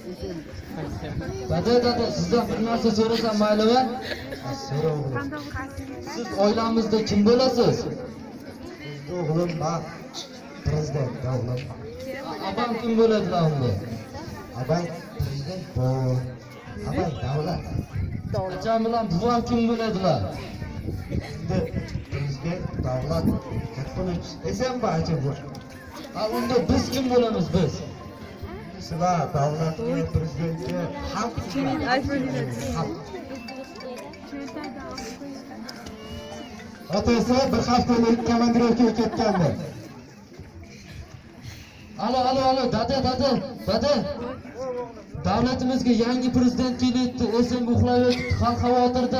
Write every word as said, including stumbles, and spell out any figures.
Dada, dada, sizdan bir narsa so'rasam maylimi? So'ra. Siz oilamizda kim bo'lasiz? O'g'lim bor. Prezident davlat. Abang kim bo'ladilar unda? Abang prezident bu. Abang davlat. Akam bilan buvam kim bo'ladilar? Endi prezident davlat kattalik desam bu acha bu. Ha, unda biz kim bo'lamiz biz? Sizlar davlatga, prezidentga xalq xalq. Otasi bir haftalik komandirovkaga ketgandi. Alo, alo, alo, dada, dada, dada. Davlatimizga yangi prezident kelyapti. O'zim uxlayotibdi, xalq xavotirda.